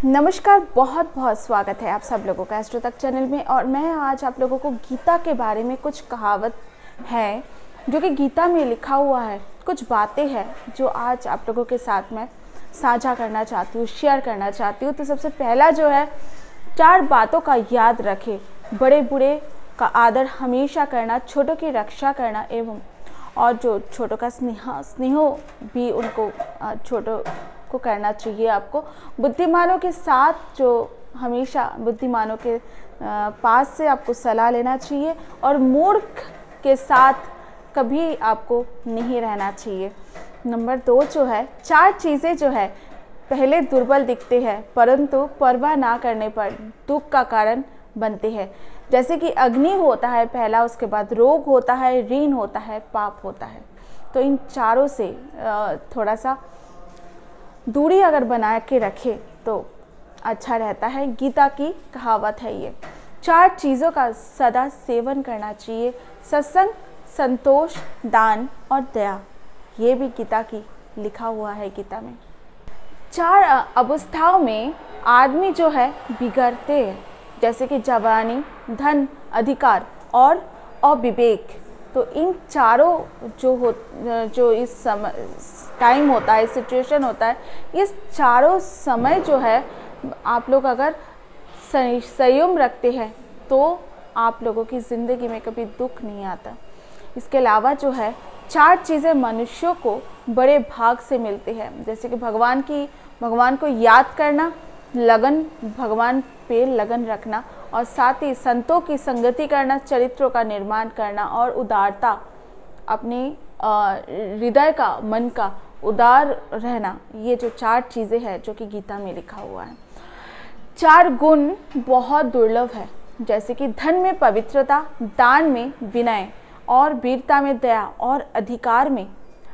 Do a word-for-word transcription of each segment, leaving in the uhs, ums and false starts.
नमस्कार, बहुत बहुत स्वागत है आप सब लोगों का एस्ट्रो तक चैनल में। और मैं आज आप लोगों को गीता के बारे में कुछ कहावत है जो कि गीता में लिखा हुआ है, कुछ बातें हैं जो आज आप लोगों के साथ मैं साझा करना चाहती हूँ, शेयर करना चाहती हूँ। तो सबसे पहला जो है, चार बातों का याद रखें। बड़े बूढ़े का आदर हमेशा करना, छोटों की रक्षा करना एवं और जो छोटों का स्नेह स्नेहो भी उनको छोटों को करना चाहिए। आपको बुद्धिमानों के साथ जो हमेशा बुद्धिमानों के पास से आपको सलाह लेना चाहिए और मूर्ख के साथ कभी आपको नहीं रहना चाहिए। नंबर दो जो है, चार चीज़ें जो है पहले दुर्बल दिखते हैं परंतु परवाह ना करने पर दुख का कारण बनते हैं। जैसे कि अग्नि होता है पहला, उसके बाद रोग होता है, ऋण होता है, पाप होता है। तो इन चारों से थोड़ा सा दूरी अगर बना के रखे तो अच्छा रहता है। गीता की कहावत है ये। चार चीज़ों का सदा सेवन करना चाहिए: सत्संग, संतोष, दान और दया। ये भी गीता की लिखा हुआ है गीता में। चार अवस्थाओं में आदमी जो है बिगड़ते हैं, जैसे कि जवानी, धन, अधिकार और अविवेक। तो इन चारों जो हो जो इस समय टाइम होता है, सिचुएशन होता है, इस चारों समय जो है आप लोग अगर संयम रखते हैं तो आप लोगों की ज़िंदगी में कभी दुख नहीं आता। इसके अलावा जो है, चार चीज़ें मनुष्यों को बड़े भाग से मिलती है, जैसे कि भगवान की भगवान को याद करना, लगन, भगवान पे लगन रखना और साथ ही संतों की संगति करना, चरित्रों का निर्माण करना और उदारता, अपने हृदय का, मन का उदार रहना। ये जो चार चीज़ें हैं जो कि गीता में लिखा हुआ है। चार गुण बहुत दुर्लभ है, जैसे कि धन में पवित्रता, दान में विनय और वीरता में दया और अधिकार में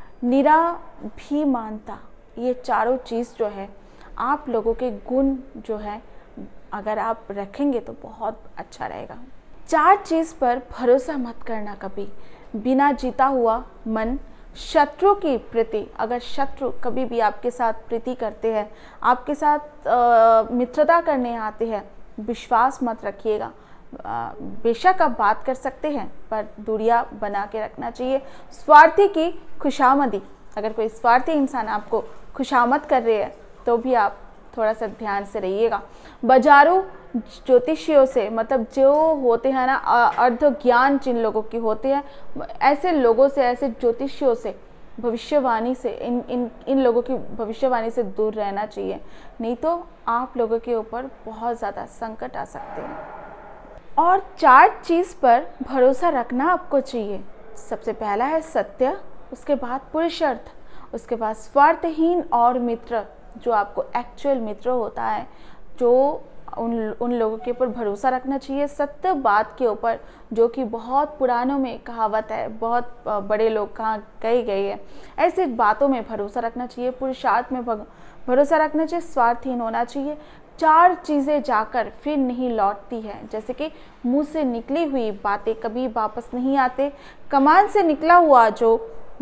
निराभिमानता। ये चारों चीज़ जो है आप लोगों के गुण जो है अगर आप रखेंगे तो बहुत अच्छा रहेगा। चार चीज़ पर भरोसा मत करना कभी। बिना जीता हुआ मन, शत्रु की प्रीति। अगर शत्रु कभी भी आपके साथ प्रीति करते हैं, आपके साथ आ, मित्रता करने आते हैं, विश्वास मत रखिएगा। बेशक आप बात कर सकते हैं पर दूरियां बना के रखना चाहिए। स्वार्थी की खुशामदी। अगर कोई स्वार्थी इंसान आपको खुशामद कर रहे हैं तो भी आप थोड़ा सा ध्यान से रहिएगा। बाजारू ज्योतिषियों से, मतलब जो होते हैं ना अर्ध ज्ञान जिन लोगों की होते हैं, ऐसे लोगों से, ऐसे ज्योतिषियों से, भविष्यवाणी से, इन इन इन लोगों की भविष्यवाणी से दूर रहना चाहिए, नहीं तो आप लोगों के ऊपर बहुत ज़्यादा संकट आ सकते हैं। और चार चीज़ पर भरोसा रखना आपको चाहिए। सबसे पहला है सत्य, उसके बाद पुरुषार्थ, उसके बाद स्वार्थहीन और मित्र, जो आपको एक्चुअल मित्र होता है, जो उन उन लोगों के ऊपर भरोसा रखना चाहिए सत्य बात के ऊपर, जो कि बहुत पुरानों में कहावत है, बहुत बड़े लोग कहाँ कही गई है। ऐसी बातों में भरोसा रखना चाहिए। पुरुषार्थ में भरोसा रखना चाहिए। स्वार्थहीन होना चाहिए। चार चीज़ें जाकर फिर नहीं लौटती है, जैसे कि मुंह से निकली हुई बातें कभी वापस नहीं आते। कमान से निकला हुआ जो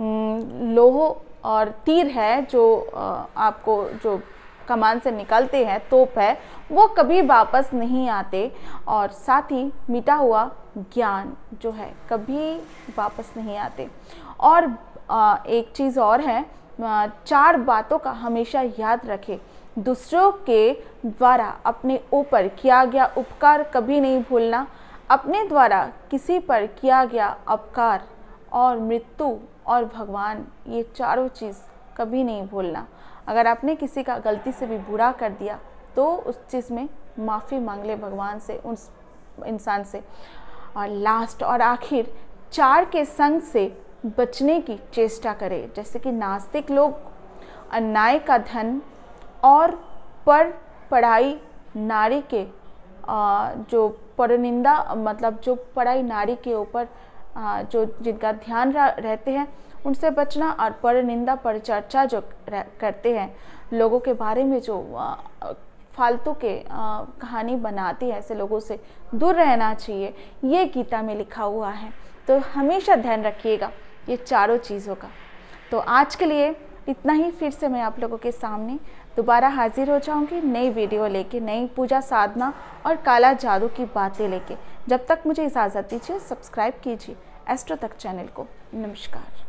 लोह और तीर है, जो आपको जो कमान से निकलते हैं, तोप है, वो कभी वापस नहीं आते। और साथ ही मिटा हुआ ज्ञान जो है कभी वापस नहीं आते। और एक चीज़ और है, चार बातों का हमेशा याद रखें। दूसरों के द्वारा अपने ऊपर किया गया उपकार कभी नहीं भूलना। अपने द्वारा किसी पर किया गया अपकार और मृत्यु और भगवान, ये चारों चीज़ कभी नहीं भूलना। अगर आपने किसी का गलती से भी बुरा कर दिया तो उस चीज़ में माफ़ी मांग ले भगवान से, उस इंसान से। और लास्ट और आखिर, चार के संग से बचने की चेष्टा करें, जैसे कि नास्तिक लोग, अन्याय का धन और पर पढ़ाई नारी के जो परनिंदा, मतलब जो पढ़ाई नारी के ऊपर जो जिनका ध्यान रहते हैं उनसे बचना। और पर निंदा, पर चर्चा जो करते हैं, लोगों के बारे में जो फालतू के कहानी बनाते हैं, ऐसे लोगों से दूर रहना चाहिए। ये गीता में लिखा हुआ है। तो हमेशा ध्यान रखिएगा ये चारों चीज़ों का। तो आज के लिए इतना ही। फिर से मैं आप लोगों के सामने दोबारा हाजिर हो जाऊंगी नई वीडियो लेके, नई पूजा साधना और काला जादू की बातें लेके। जब तक मुझे इजाज़त दीजिए, सब्सक्राइब कीजिए एस्ट्रो तक चैनल को। नमस्कार।